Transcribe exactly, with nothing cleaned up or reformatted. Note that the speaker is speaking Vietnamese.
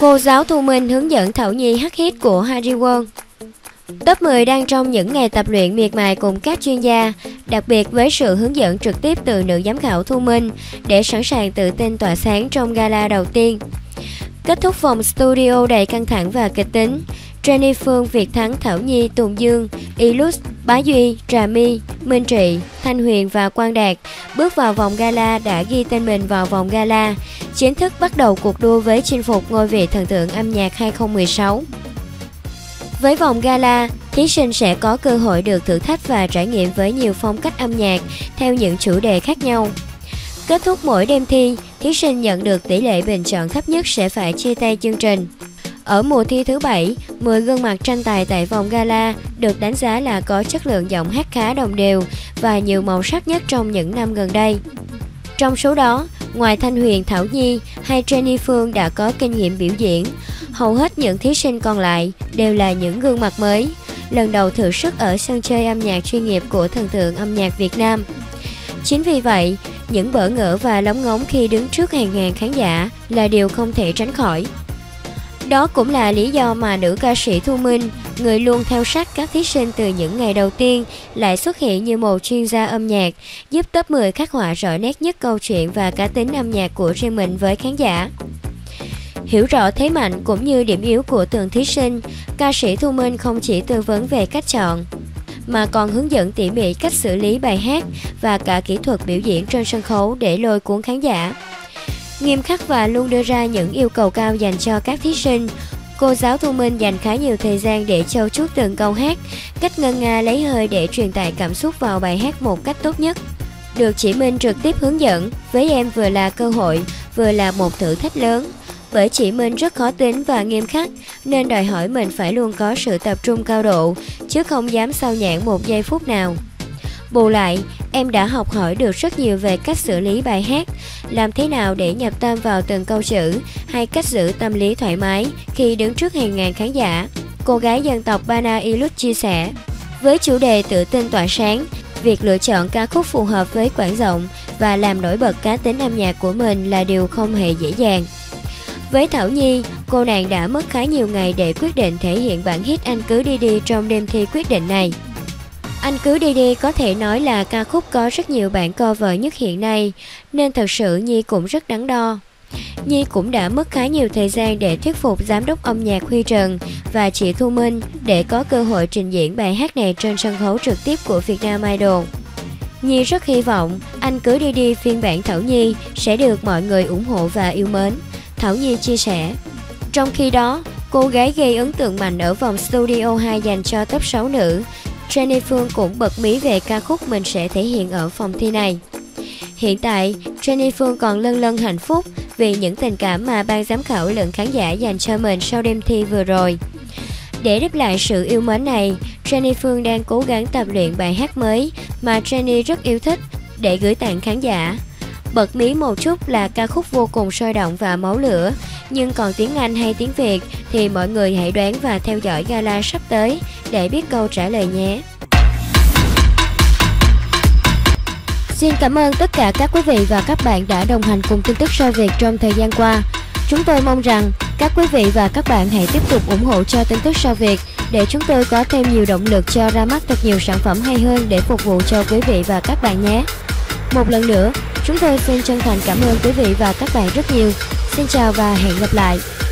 Cô giáo Thu Minh hướng dẫn Thảo Nhi hát hit của Harry Won. Top mười đang trong những ngày tập luyện miệt mài cùng các chuyên gia, đặc biệt với sự hướng dẫn trực tiếp từ nữ giám khảo Thu Minh để sẵn sàng tự tin tỏa sáng trong gala đầu tiên. Kết thúc vòng studio đầy căng thẳng và kịch tính, Jenny Phương, Việt Thắng, Thảo Nhi, Tùng Dương, Ilus, Bá Duy, Trà My, Minh Trị, Thanh Huyền và Quang Đạt bước vào vòng gala đã ghi tên mình vào vòng gala, chính thức bắt đầu cuộc đua với chinh phục ngôi vị thần tượng âm nhạc hai không một sáu. Với vòng gala, thí sinh sẽ có cơ hội được thử thách và trải nghiệm với nhiều phong cách âm nhạc theo những chủ đề khác nhau. Kết thúc mỗi đêm thi, thí sinh nhận được tỷ lệ bình chọn thấp nhất sẽ phải chia tay chương trình. Ở mùa thi thứ bảy, mười gương mặt tranh tài tại vòng gala được đánh giá là có chất lượng giọng hát khá đồng đều và nhiều màu sắc nhất trong những năm gần đây. Trong số đó, ngoài Thanh Huyền, Thảo Nhi hay Jenny Phương đã có kinh nghiệm biểu diễn, hầu hết những thí sinh còn lại đều là những gương mặt mới, lần đầu thử sức ở sân chơi âm nhạc chuyên nghiệp của thần tượng âm nhạc Việt Nam. Chính vì vậy, những bỡ ngỡ và lóng ngóng khi đứng trước hàng ngàn khán giả là điều không thể tránh khỏi. Đó cũng là lý do mà nữ ca sĩ Thu Minh, người luôn theo sát các thí sinh từ những ngày đầu tiên, lại xuất hiện như một chuyên gia âm nhạc, giúp top mười khắc họa rõ nét nhất câu chuyện và cá tính âm nhạc của riêng mình với khán giả. Hiểu rõ thế mạnh cũng như điểm yếu của từng thí sinh, ca sĩ Thu Minh không chỉ tư vấn về cách chọn, mà còn hướng dẫn tỉ mỉ cách xử lý bài hát và cả kỹ thuật biểu diễn trên sân khấu để lôi cuốn khán giả. Nghiêm khắc và luôn đưa ra những yêu cầu cao dành cho các thí sinh, cô giáo Thu Minh dành khá nhiều thời gian để trau chuốt từng câu hát, cách ngân nga lấy hơi để truyền tải cảm xúc vào bài hát một cách tốt nhất. Được chị Minh trực tiếp hướng dẫn, với em vừa là cơ hội, vừa là một thử thách lớn. Bởi chị Minh rất khó tính và nghiêm khắc, nên đòi hỏi mình phải luôn có sự tập trung cao độ, chứ không dám sao nhãng một giây phút nào. Bù lại, em đã học hỏi được rất nhiều về cách xử lý bài hát, làm thế nào để nhập tâm vào từng câu chữ, hay cách giữ tâm lý thoải mái khi đứng trước hàng ngàn khán giả. Cô gái dân tộc Bana Ilus chia sẻ, với chủ đề tự tin tỏa sáng, việc lựa chọn ca khúc phù hợp với quãng giọng và làm nổi bật cá tính âm nhạc của mình là điều không hề dễ dàng. Với Thảo Nhi, cô nàng đã mất khá nhiều ngày để quyết định thể hiện bản hit Anh Cứ Đi Đi trong đêm thi quyết định này. Anh Cứ Đi Đi có thể nói là ca khúc có rất nhiều bản cover nhất hiện nay, nên thật sự Nhi cũng rất đắn đo. Nhi cũng đã mất khá nhiều thời gian để thuyết phục giám đốc âm nhạc Huy Trần và chị Thu Minh để có cơ hội trình diễn bài hát này trên sân khấu trực tiếp của Vietnam Idol. Nhi rất hy vọng Anh Cứ Đi Đi phiên bản Thảo Nhi sẽ được mọi người ủng hộ và yêu mến, Thảo Nhi chia sẻ. Trong khi đó, cô gái gây ấn tượng mạnh ở vòng Studio hai dành cho top sáu nữ, Jenny Phương cũng bật mí về ca khúc mình sẽ thể hiện ở phòng thi này. Hiện tại, Jenny Phương còn lân lân hạnh phúc vì những tình cảm mà ban giám khảo lẫn khán giả dành cho mình sau đêm thi vừa rồi. Để đáp lại sự yêu mến này, Jenny Phương đang cố gắng tập luyện bài hát mới mà Jenny rất yêu thích để gửi tặng khán giả. Bật mí một chút là ca khúc vô cùng sôi động và máu lửa, nhưng còn tiếng Anh hay tiếng Việt thì mọi người hãy đoán và theo dõi gala sắp tới để biết câu trả lời nhé. Xin cảm ơn tất cả các quý vị và các bạn đã đồng hành cùng tin tức Sao Việt trong thời gian qua. Chúng tôi mong rằng các quý vị và các bạn hãy tiếp tục ủng hộ cho tin tức Sao Việt để chúng tôi có thêm nhiều động lực cho ra mắt thật nhiều sản phẩm hay hơn để phục vụ cho quý vị và các bạn nhé. Một lần nữa, chúng tôi xin chân thành cảm ơn quý vị và các bạn rất nhiều. Xin chào và hẹn gặp lại.